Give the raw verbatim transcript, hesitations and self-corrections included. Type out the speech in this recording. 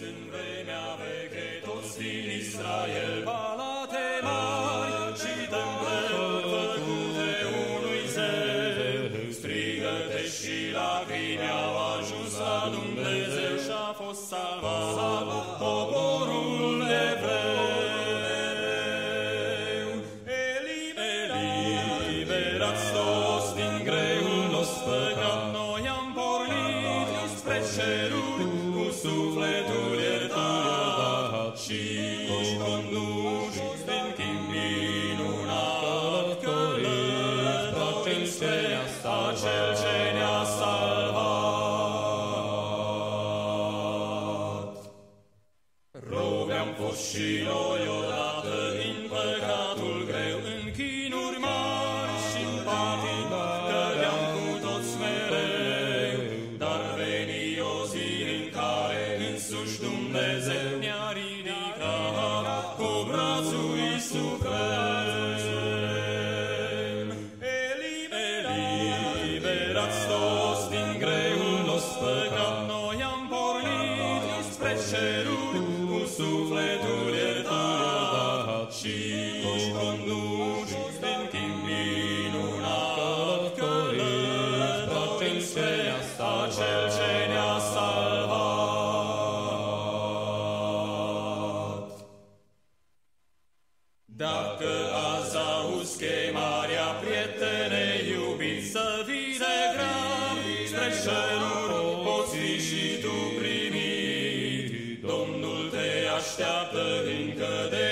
în vremea veche, toți din Israel, palate mari și temple făcute unui zeu. Strigăte și lacrimi au ajuns la Dumnezeu și-a fost salvat poporul evreu. Eliberați toți din greul nostru păcat, noi am pornit spre ceruri cu sufletul iertat și conduși din chip minunat, călătorim spre acel ce ne-a salvat. Robi am fost și noi odată din păcatul greu, în chinuri mari și-n patii, cădeam cu toți mereu, dar veni o zi în care însuși Dumnezeu ne-a ridicat cu brațul ei suprem. Eliberați toți din greul nostru păcat, noi am pornit spre ceruri cu sufletul iertat și conduși din chip minunat, călătorim spre acel ce ne-a salvat. Dacă azi auzi chemarea, prietene iubiți, să vii de grab spre ceruri, poți fi și tu primit. Domnul te așteaptă încă de